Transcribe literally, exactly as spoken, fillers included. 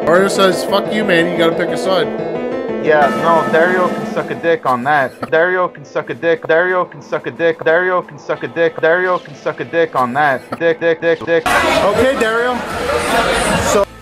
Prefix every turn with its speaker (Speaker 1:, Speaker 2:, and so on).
Speaker 1: Dario says, fuck you, man, you gotta pick a side.
Speaker 2: Yeah, no, Dario can suck a dick on that. Dario can suck a dick. Dario can suck a dick. Dario can suck a dick. Dario can suck a dick on that. Dick, dick, dick, dick.
Speaker 1: Okay, Dario. So